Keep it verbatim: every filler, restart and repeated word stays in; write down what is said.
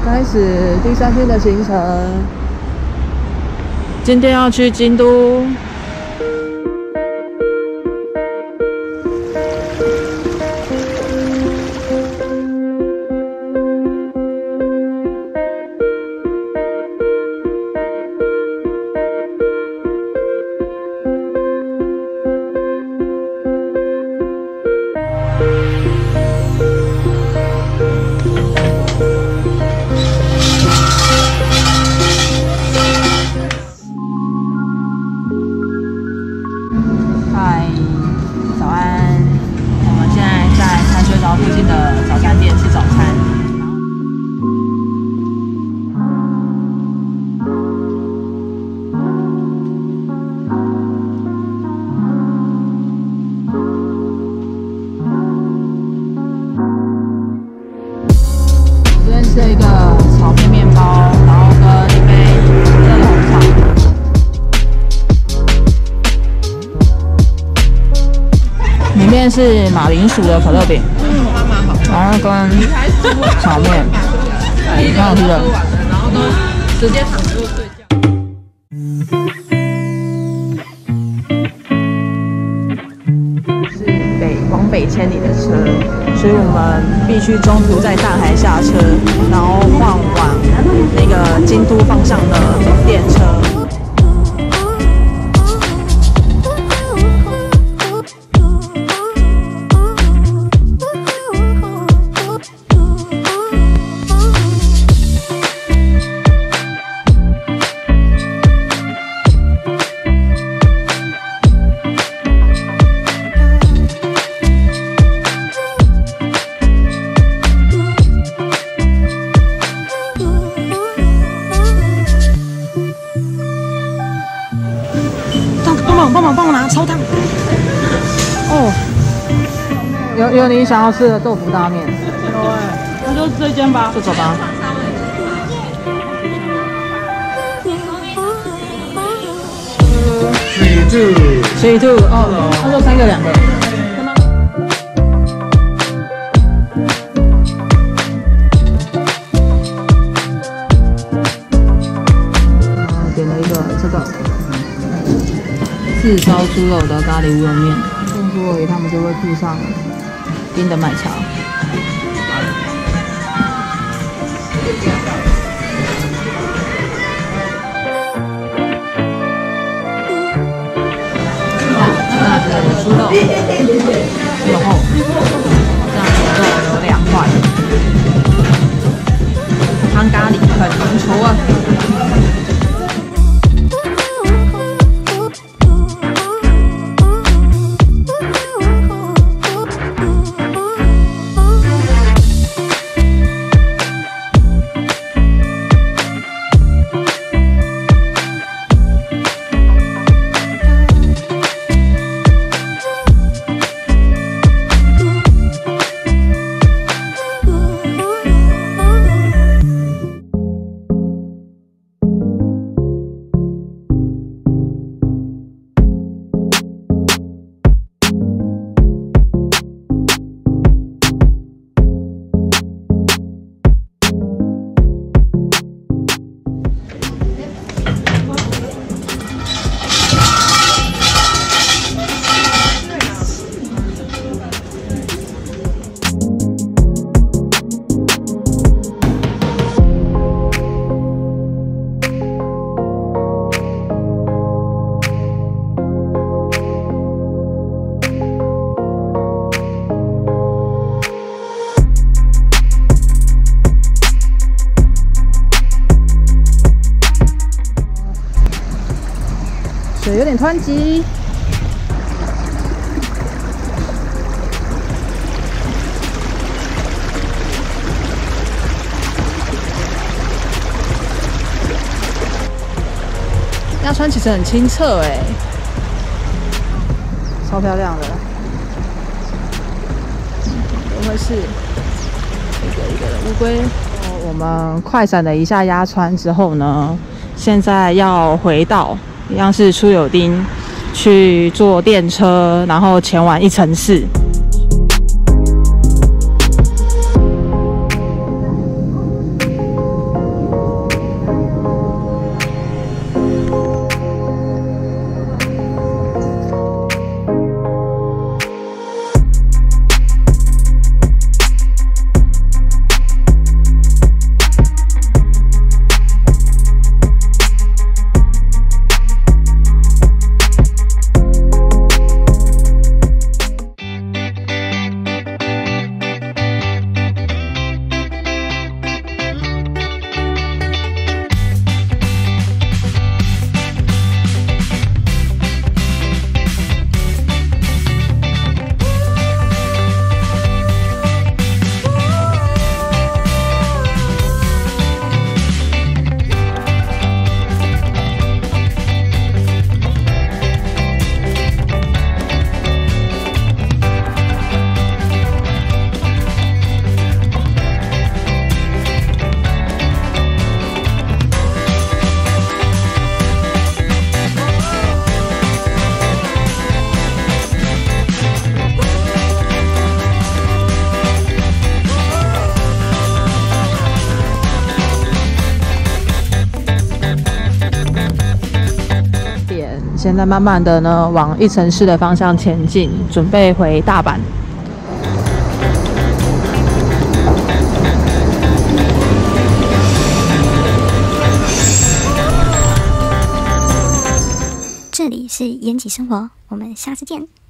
开始第三天的行程，今天要去京都。嗨，早安！我们现在在淡水岛附近的早餐店吃早餐。这边是一个炒面面包，然后跟一杯热红茶。里面是马铃薯的可乐饼，然后跟炒面，蛮好吃的。然后呢，直接躺着就睡觉。是北往北千里的车，所以我们必须中途在大海下车，然后换往那个京都方向的电车。帮忙帮我拿超烫哦！有有你想要吃的豆腐大面？有哎，那就这间吧，就走吧。Three two three two 哦，那就三个两个。点了一个这个。炙烧猪肉的咖喱乌龙面，用猪肉里他们就会附上冰的麦茶。那这个猪肉然后这样子肉有两块，汤咖喱很浓稠啊。水有点湍急，鸭川其实很清澈哎，超漂亮的，怎么回事？一个一个的乌龟。我们快闪了一下鸭川之后呢，现在要回到。一样是出有町去坐电车，然后前往一城市。 现在慢慢的呢往一城市的方向前进，准备回大阪。 这里是延吉生活，我们下次见。